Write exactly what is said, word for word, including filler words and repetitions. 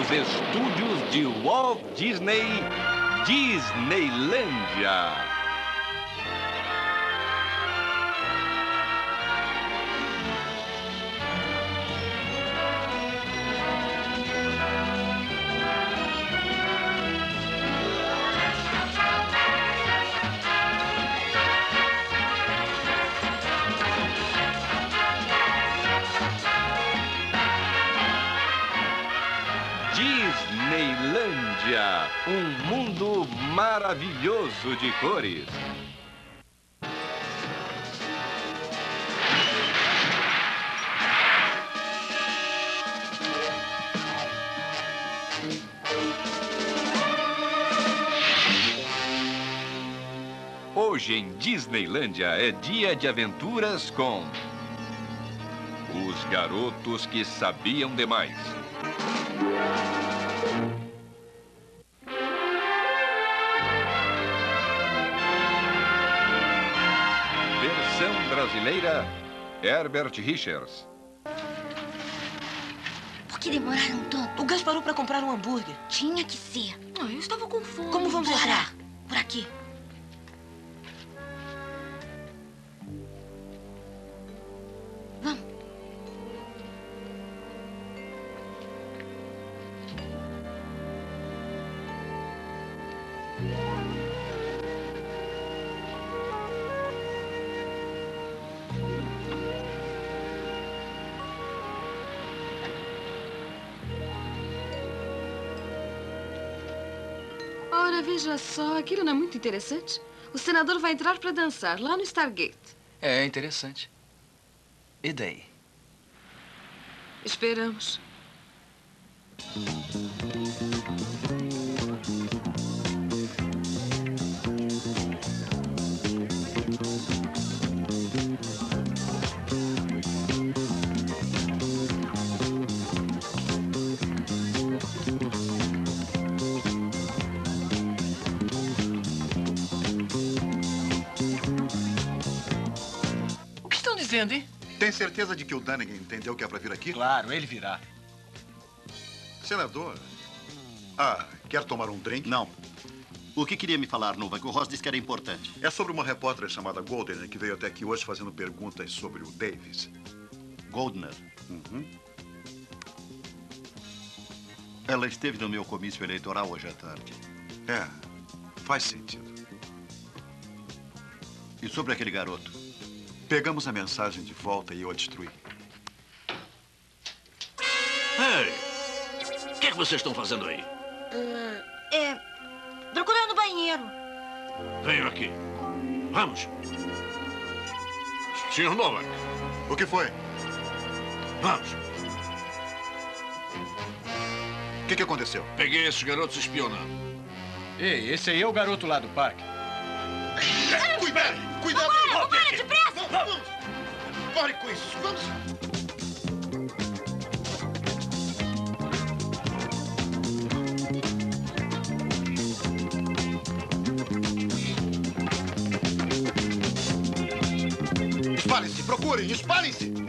nos estúdios de Walt Disney, Disneylândia. Disneylândia, um mundo maravilhoso de cores. Hoje em Disneylândia é dia de aventuras com os garotos que sabiam demais. Versão brasileira, Herbert Richards. Por que demoraram tanto? O Gus parou para comprar um hambúrguer. Tinha que ser. Ah, eu estava com fome. Como vamos Bora. entrar? Por aqui. Vamos. Ora, veja só, aquilo não é muito interessante? O senador vai entrar para dançar lá no Stargate. É interessante. E daí? Esperamos. O que estão dizendo, hein? Tem certeza de que o Dunnigan entendeu que é pra vir aqui? Claro, ele virá. Senador. Ah, quer tomar um drink? Não. O que queria me falar, Nova, que o Ross disse que era importante. É sobre uma repórter chamada Goldner que veio até aqui hoje fazendo perguntas sobre o Davis. Goldner. Uhum. Ela esteve no meu comício eleitoral hoje à tarde. É, faz sentido. E sobre aquele garoto? Pegamos a mensagem de volta e eu a destruí. Ei! O que é que vocês estão fazendo aí? Uh, é... procurando banheiro. Venham aqui. Vamos. senhor Novak. O que foi? Vamos. O que, que aconteceu? Peguei esses garotos espionando. Ei, esse aí é o garoto lá do parque. Cuidado! Cuidado! Vambora, vambora, depressa! Vamos! Corre com isso! Vamos! Espalhem-se! Procurem! Espalhem-se!